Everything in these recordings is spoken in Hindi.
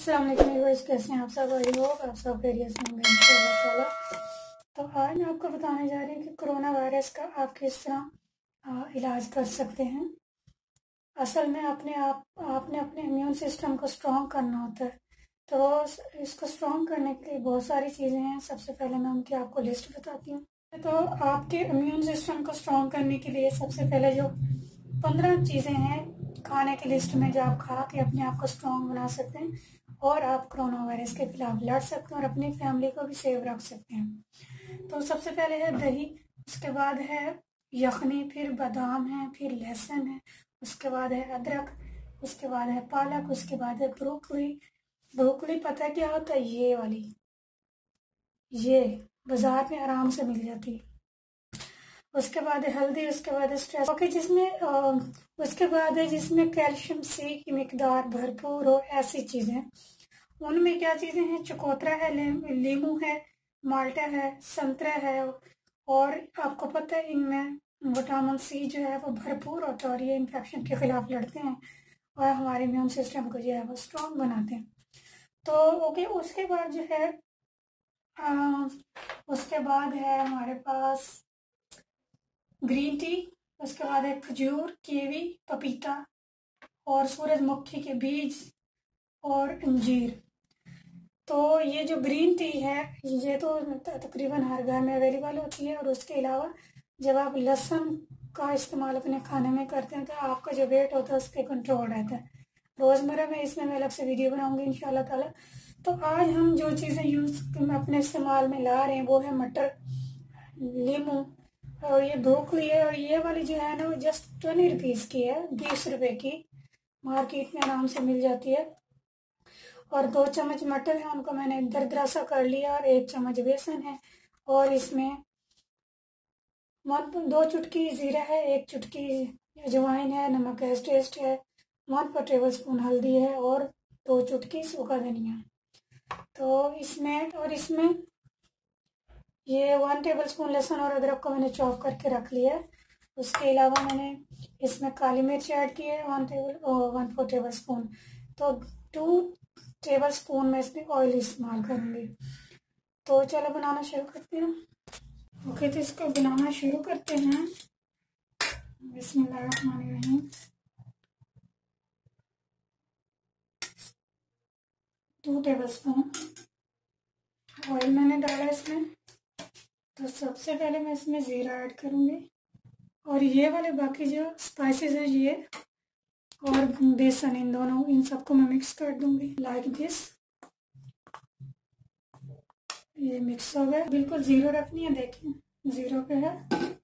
अस्सलाम वालेकुम व्यूअर्स, कैसे हैं आप सब? आई होप आप सब खैरियत से होंगे इंशाल्लाह ताला। तो आज मैं आपको बताने जा रही हूँ कि कोरोना वायरस का आप किस तरह इलाज कर सकते हैं। असल में आपने अपने इम्यून सिस्टम को स्ट्रॉन्ग करना होता है। तो इसको स्ट्रॉन्ग करने के लिए बहुत सारी चीज़ें हैं। सबसे पहले मैं उनकी आपको लिस्ट बताती हूँ। तो आपके इम्यून सिस्टम को स्ट्रॉन्ग करने के लिए सबसे पहले जो 15 चीज़ें हैं खाने की लिस्ट में, जो आप खा के अपने आप को स्ट्रॉन्ग बना सकते हैं और आप कोरोना वायरस के खिलाफ लड़ सकते हैं और अपनी फैमिली को भी सेव रख सकते हैं। तो सबसे पहले है दही, उसके बाद है यखनी, फिर बादाम है, फिर लहसुन है, उसके बाद है अदरक, उसके बाद है पालक, उसके बाद है ब्रोकली। ब्रोकली पता है क्या होता है? ये वाली, ये बाजार में आराम से मिल जाती है। उसके बाद है हल्दी, उसके बाद है स्ट्रेस ओके, उसके बाद है जिसमें कैल्शियम सी की मिकदार भरपूर हो, ऐसी चीज़ें। उनमें क्या चीज़ें हैं? चकोतरा है, लीमू है, माल्टा है, संतरा है। और आपको पता है इनमें विटामिन सी जो है वो भरपूर होता है और ये इन्फेक्शन के खिलाफ लड़ते हैं और हमारे इम्यून सिस्टम को जो है वो स्ट्रॉन्ग बनाते हैं। तो ओके, उसके बाद जो है उसके बाद है हमारे पास ग्रीन टी, उसके बाद है खजूर, कीवी, पपीता और सूरजमुखी के बीज और अंजीर। तो ये जो ग्रीन टी है ये तो तकरीबन हर घर में अवेलेबल होती है। और उसके अलावा जब आप लहसुन का इस्तेमाल अपने खाने में करते हैं तो आपका जो वेट होता है उस पर कंट्रोल रहता है। रोज़मर्रा में इसमें मैं अलग से वीडियो बनाऊंगी इंशाल्लाह ताला। तो आज हम जो चीज़ें अपने इस्तेमाल में ला रहे हैं वो है मटर, लीमू और ये ब्रोकली है। और ये वाली जो है ना वो जस्ट 20 रुपीज़ की है, 20 रुपए की मार्केट में आराम से मिल जाती है। और 2 चम्मच मटर है, उनको मैंने दरदरा सा कर लिया। और 1 चम्मच बेसन है और इसमें 2 चुटकी जीरा है, 1 चुटकी अजवाइन है, नमक है, टेस्ट है, 1 टेबल स्पून हल्दी है और 2 चुटकी सूखा धनिया। तो इसमें ये 1 टेबल स्पून लहसुन और अदरक को मैंने चॉप करके रख लिया है। उसके अलावा मैंने इसमें काली मिर्च ऐड की है 1 टेबल स्पून। तो 2 टेबल स्पून में इसमें ऑयल इस्तेमाल करूँगी। तो चलो बनाना शुरू करते हैं। ओके, तो इसको बनाना शुरू करते हैं। बिस्मिल्लाहिर्रहमानिर्रहीम। 2 टेबल स्पून ऑयल मैंने डाला इसमें। तो सबसे पहले मैं इसमें ज़ीरा ऐड करूँगी और ये वाले बाकी जो स्पाइसेस है ये और बेसन, इन सबको मैं मिक्स कर दूँगी लाइक दिस। ये मिक्स हो गया, बिल्कुल ज़ीरो रखनी है, देखिए ज़ीरो पे है।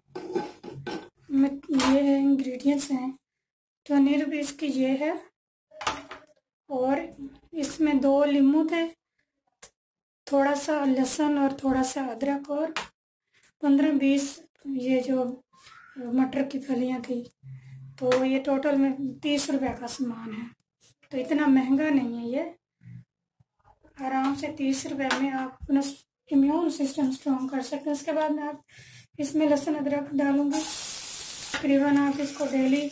ये इंग्रेडिएंट्स हैं 20 रुपीज़ की ये है। और इसमें 2 लीमू थे, थोड़ा सा लहसुन और थोड़ा सा अदरक और 15-20 ये जो मटर की फलियाँ थी। तो ये टोटल में 30 रुपये का सामान है। तो इतना महंगा नहीं है ये, आराम से 30 रुपये में आप अपना इम्यून सिस्टम स्ट्रॉन्ग कर सकते हैं। उसके बाद में आप इसमें लहसुन अदरक डालूँगी। तकरीबन आप इसको डेली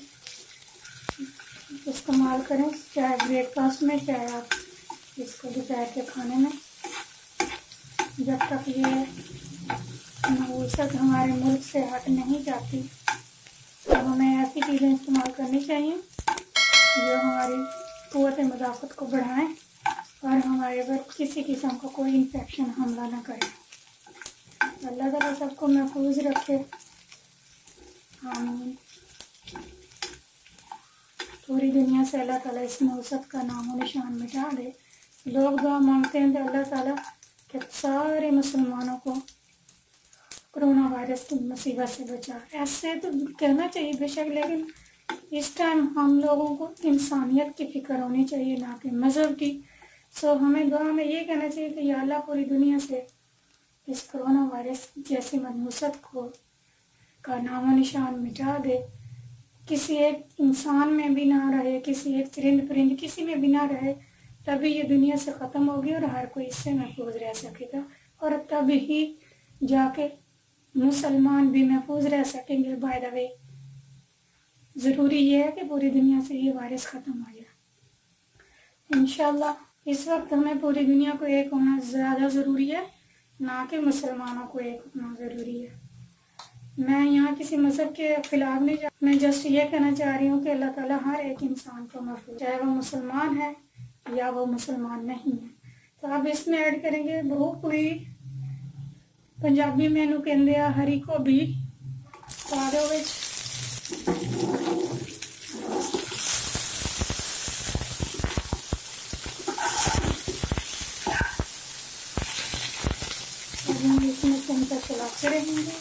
इस्तेमाल करें, चाहे ब्रेकफास्ट में, चाहे आप इसको दोपहर के खाने में। जब तक ये नवूसत हमारे मुल्क से हट नहीं जाती तो हमें ऐसी चीज़ें इस्तेमाल करनी चाहिए जो हमारी क़ुव्वत मुदाफ़त को बढ़ाएं और हमारे पर किसी किस्म का कोई इन्फेक्शन हमला ना करे। अल्लाह ताला सबको महफूज रखे, आमीन। पूरी दुनिया से अल्लाह ताला इस नवूसत का नामो निशान मिटा दे। लोग दुआ मांगते हैं तो अल्लाह ताला के सारे मुसलमानों को कोरोना वायरस की मुसीबत से बचा। ऐसे तो कहना चाहिए बेशक, लेकिन इस टाइम हम लोगों को इंसानियत की फिक्र होनी चाहिए, ना कि मज़हब की। सो हमें दुआ में ये कहना चाहिए कि या अल्लाह पूरी दुनिया से इस कोरोना वायरस जैसी मनहूसत का नामो निशान मिटा दे। किसी एक इंसान में भी ना रहे, किसी एक चरिंद परिंद किसी में भी ना रहे, तभी ये दुनिया से ख़त्म होगी और हर कोई इससे महफूज रह सकेगा। और तभी ही जाके मुसलमान भी महफूज रह सकेंगे। बाय द वे, ज़रूरी ये है कि पूरी दुनिया से ये वायरस ख़त्म हो जाए इंशाल्लाह। इस वक्त हमें पूरी दुनिया को एक होना ज़्यादा ज़रूरी है, ना कि मुसलमानों को एक होना ज़रूरी है। मैं यहाँ किसी मज़हब के ख़िलाफ़ नहीं जा, मैं जस्ट ये कहना चाह रही हूँ कि अल्लाह ताला हर एक इंसान को महफूज, चाहे वो मुसलमान है या वो मुसलमान नहीं है। तो अब इसमें ऐड करेंगे ब्रोकली, पंजाबी में इन्हू कहते हैं हरी गोभी। स्वादों में इसमें चमचा चलाते रहेंगे।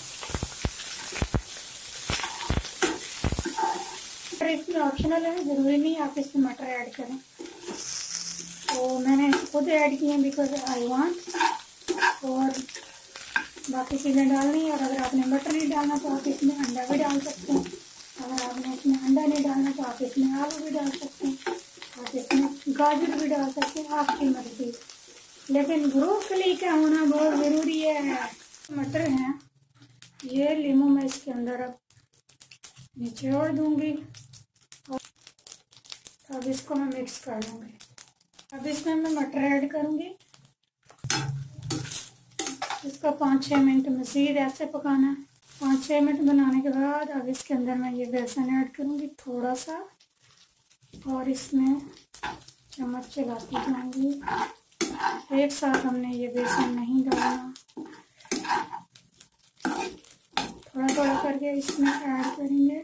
इसमें ऑप्शनल है, ज़रूरी नहीं आप इसमें मटर ऐड करें। तो मैंने खुद ऐड किए बिकॉज आई वांट, और बाकी चीज़ें डालनी है। और अगर आपने मटर नहीं डालना तो आप इसमें अंडा भी डाल सकते हैं। अगर आपने इसमें अंडा नहीं डालना तो आप इसमें आलू भी डाल सकते हैं, आप इसमें गाजर भी डाल सकते हैं, आपकी मर्जी। लेकिन ब्रोकली का होना बहुत ज़रूरी है। मटर हैं ये, लीमू मैं इसके अंदर अब निचोड़ दूंगी और अब इसको मैं मिक्स कर लूँगी। अब इसमें मैं मटर ऐड करूँगी। इसको 5-6 मिनट मज़ीद ऐसे पकाना है। 5-6 मिनट बनाने के बाद अब इसके अंदर मैं ये बेसन ऐड करूँगी थोड़ा सा, और इसमें चम्मच चलाती जाऊँगी। एक साथ हमने ये बेसन नहीं डालना, थोड़ा थोड़ा करके इसमें ऐड करेंगे।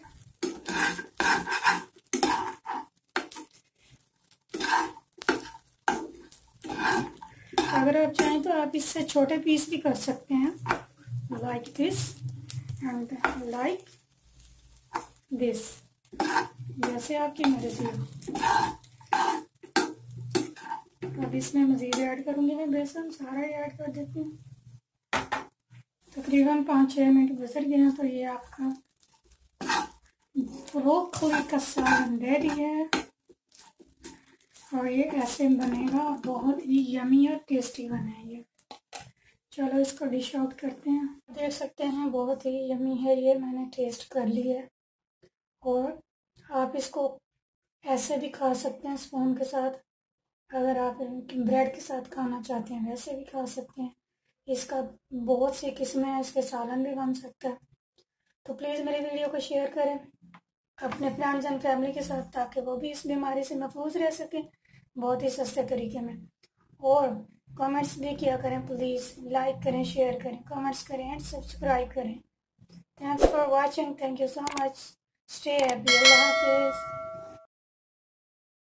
अगर आप चाहें तो आप इससे छोटे पीस भी कर सकते हैं, like this and like this, जैसे आपकी मर्जी हो। अब इसमें मज़ीद ऐड करूँगी मैं बेसन, सारा ही ऐड कर देती हूँ। तकरीबन 5-6 मिनट गुजर गए हैं तो ये आपका ब्रोकली का सालन रेडी है, और ये ऐसे बनेगा, बहुत ही यमी और टेस्टी बना है ये। चलो इसको डिश आउट करते हैं। देख सकते हैं बहुत ही यमी है ये, मैंने टेस्ट कर लिया है। और आप इसको ऐसे भी खा सकते हैं स्पून के साथ, अगर आप ब्रेड के साथ खाना चाहते हैं वैसे भी खा सकते हैं। इसका बहुत सी किस्में हैं, इसके सालन भी बन सकता है। तो प्लीज़ मेरी वीडियो को शेयर करें अपने फ्रेंड्स एंड फैमिली के साथ, ताकि वो भी इस बीमारी से महफूज रह सकें बहुत ही सस्ते तरीके में। और कमेंट्स भी किया करें प्लीज़, लाइक करें, शेयर करें, कमेंट्स करें एंड सब्सक्राइब करें। Thanks for watching, thank you so much, stay happy, अल्लाह हाफिज़।